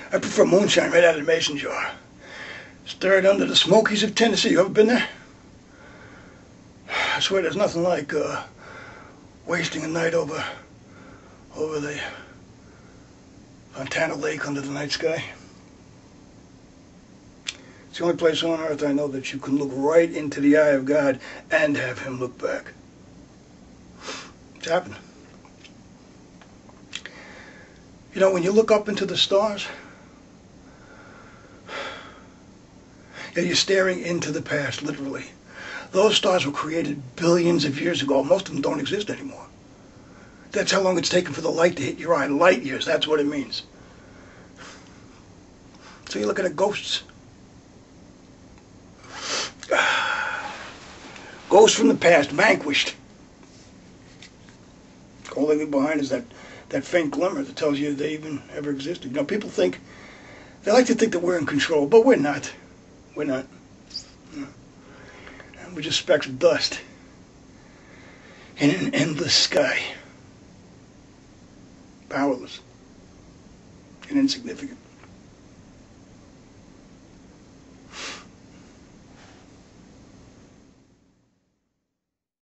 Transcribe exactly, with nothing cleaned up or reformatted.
I prefer moonshine right out of the mason jar. Stir it under the Smokies of Tennessee. You ever been there? I swear there's nothing like uh, wasting a night over over the Fontana Lake under the night sky. It's the only place on earth I know that you can look right into the eye of God and have Him look back. It's happening. You know, when you look up into the stars, you're staring into the past, literally. Those stars were created billions of years ago. Most of them don't exist anymore. That's how long it's taken for the light to hit your eye. Light years, that's what it means. So you're looking at ghosts. Ghosts from the past, vanquished. All they leave behind is that, that faint glimmer that tells you they even ever existed. You know, people think, they like to think that we're in control, but we're not. We're not. No. We're just specks of dust in an endless sky. Powerless and insignificant.